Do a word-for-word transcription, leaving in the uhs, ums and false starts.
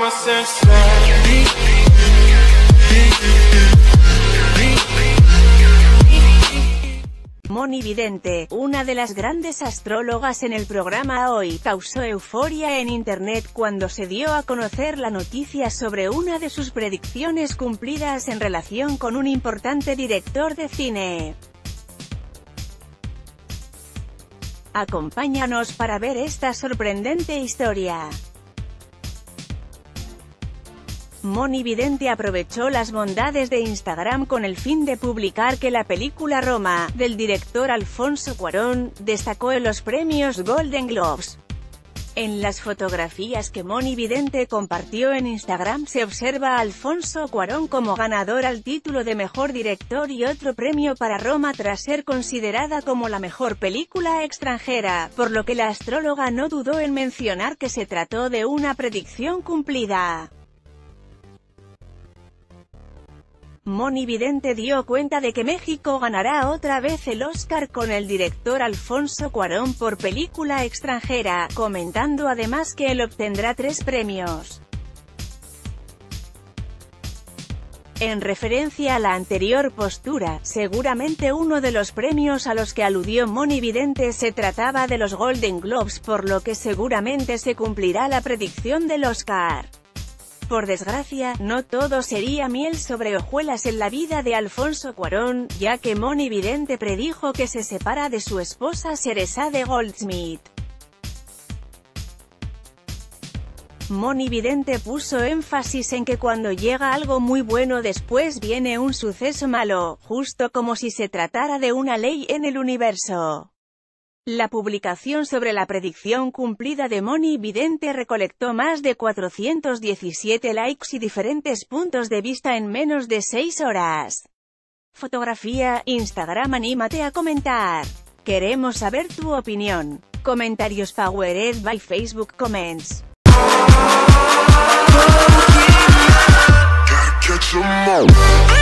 Moni Vidente, una de las grandes astrólogas en el programa Hoy, causó euforia en internet cuando se dio a conocer la noticia sobre una de sus predicciones cumplidas en relación con un importante director de cine. Acompáñanos para ver esta sorprendente historia. Moni Vidente aprovechó las bondades de Instagram con el fin de publicar que la película Roma, del director Alfonso Cuarón, destacó en los premios Golden Globes. En las fotografías que Moni Vidente compartió en Instagram se observa a Alfonso Cuarón como ganador al título de Mejor Director y otro premio para Roma tras ser considerada como la mejor película extranjera, por lo que la astróloga no dudó en mencionar que se trató de una predicción cumplida. Moni Vidente dio cuenta de que México ganará otra vez el Oscar con el director Alfonso Cuarón por película extranjera, comentando además que él obtendrá tres premios. En referencia a la anterior postura, seguramente uno de los premios a los que aludió Moni Vidente se trataba de los Golden Globes, por lo que seguramente se cumplirá la predicción del Oscar. Por desgracia, no todo sería miel sobre hojuelas en la vida de Alfonso Cuarón, ya que Moni Vidente predijo que se separa de su esposa Ceresade Goldsmith. Moni Vidente puso énfasis en que cuando llega algo muy bueno después viene un suceso malo, justo como si se tratara de una ley en el universo. La publicación sobre la predicción cumplida de Moni Vidente recolectó más de cuatrocientos diecisiete likes y diferentes puntos de vista en menos de seis horas. Fotografía, Instagram. Anímate a comentar. Queremos saber tu opinión. Comentarios powered by Facebook Comments. Gotta catch 'em all.